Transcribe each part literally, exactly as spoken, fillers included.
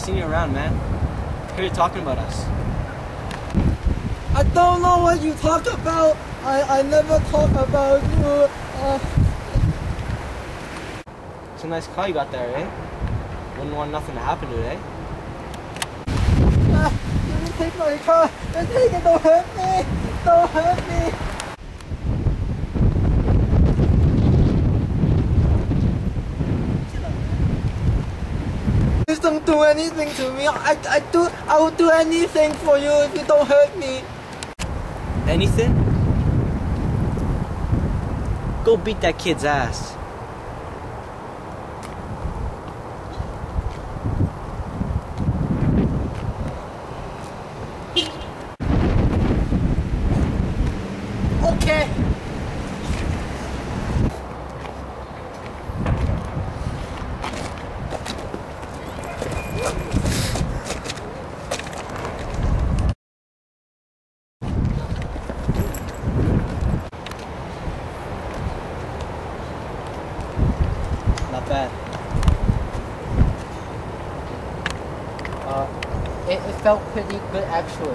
seen you around, man. I hear you talking about us. I don't know what you talk about. I, I never talk about you. Uh... It's a nice car you got there, eh? Wouldn't want nothing to happen to it, eh? Uh, you take my car. You take it. Don't hurt me. Don't hurt me. Please don't do anything to me. I, I do. I will do anything for you if you don't hurt me. Anything? Go beat that kid's ass. Okay. Not bad. Uh, it, it felt pretty good actually.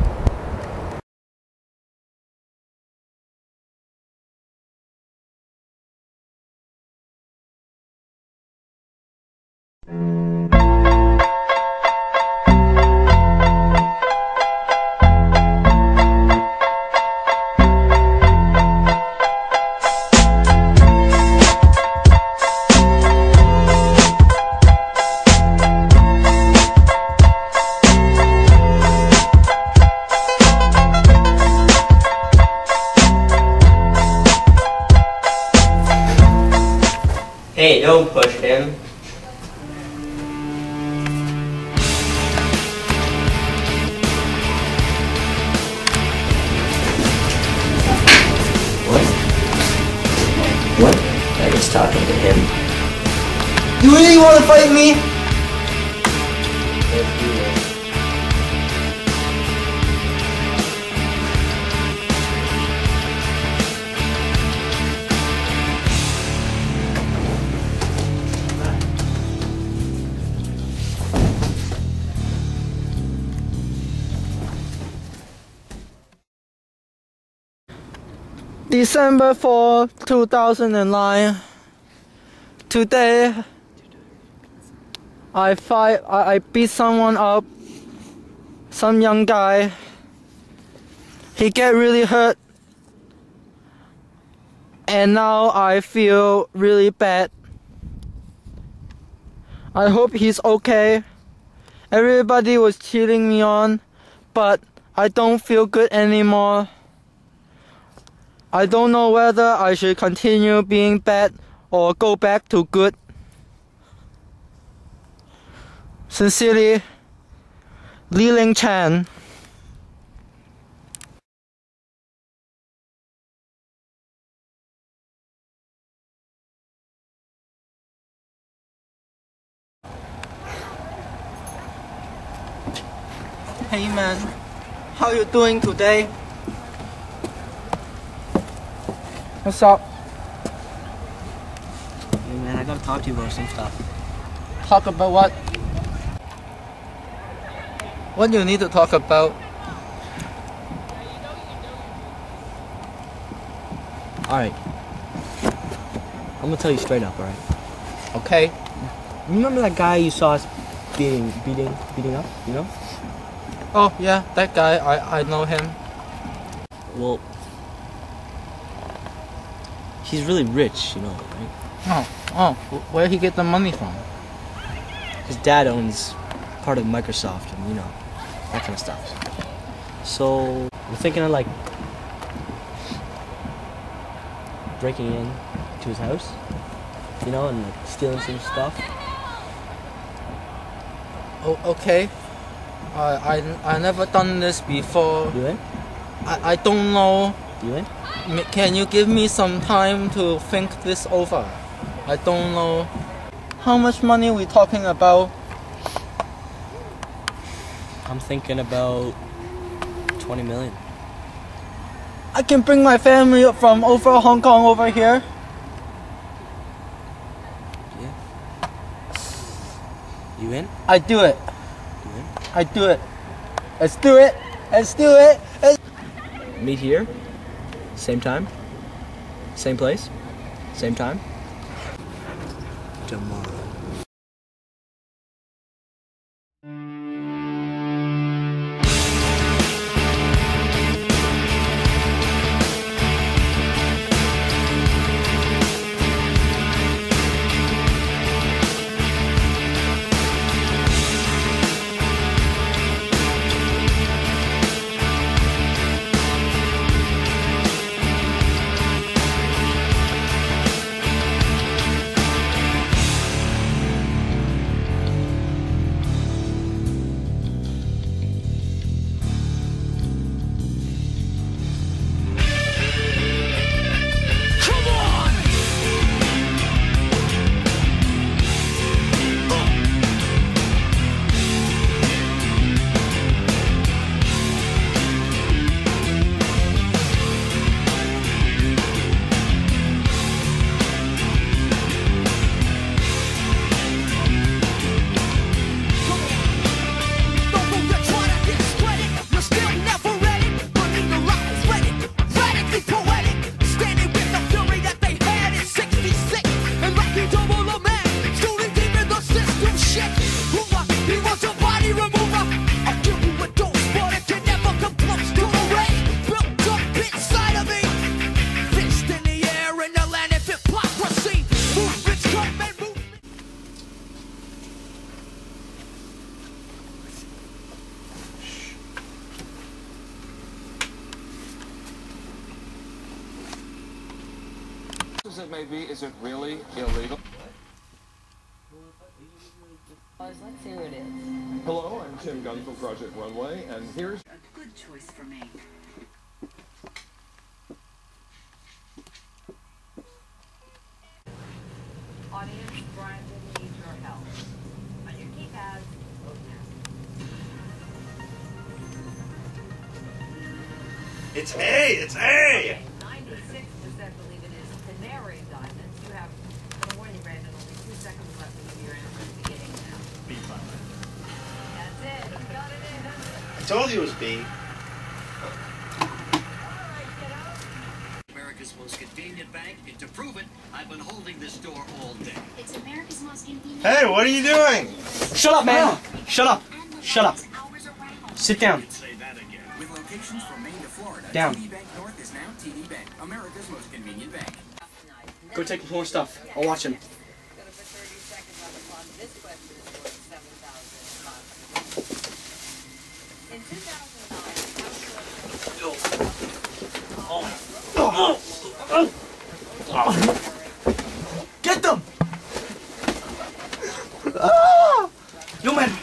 Hey, don't push him. What? What? I was talking to him. You really want to fight me? Let's do it. December fourth, two thousand nine. Today, I fight. I, I beat someone up. Some young guy. He get really hurt, and now I feel really bad. I hope he's okay. Everybody was cheering me on, but I don't feel good anymore. I don't know whether I should continue being bad or go back to good. Sincerely, Li Ling Chan. Hey man, how you doing today? What's up? Hey man, I gotta talk to you about some stuff. Talk about what? What do you need to talk about? Alright. I'm gonna tell you straight up, alright? Okay. Remember that guy you saw us beating, beating, beating up, you know? Oh yeah, that guy, I, I know him. Well, he's really rich, you know, right? Oh, oh, where he get the money from? His dad owns part of Microsoft and, you know, that kind of stuff. So, we're thinking of, like, breaking in to his house, you know, and, like, stealing some stuff. Oh, okay. I, I, I never done this before. You in? I, I don't know. You in? M- Can you give me some time to think this over? I don't know. How much money we talking about? I'm thinking about twenty million. I can bring my family from over Hong Kong over here. Yeah. You in? I do it. I do it. Let's do it. Let's do it. Let's Meet here. Same time. Same place. Same time. Tomorrow. As it may be, is it really illegal? Let's see who it is. Hello, I'm Tim Gunn for Project Runway, and here's A good choice for me. Audience, Brian will need your help. On your keypads, vote now. It's A! It's A! ninety-six percent believe it is Canary Diamonds. You have, I'm going to warn you, Brandon, only two seconds left to give your answer at the beginning now. B fine. That's it. You got it in. I told you it was B. All right, get out. America's most convenient bank, and to prove it, I've been holding this door all day. It's America's most convenient. Hey, what are you doing? Shut up, man! Shut up! Shut up! Hours around. Sit down. Say that again. With locations from Maine to Florida, Down. T D Bank North is now T D Bank, America's most convenient bank. Go take more stuff. I'll watch him. Gonna put thirty seconds on the clock. This question is worth seven thousand five hundred. In two thousand nine, Get them! Ah! Yo, man!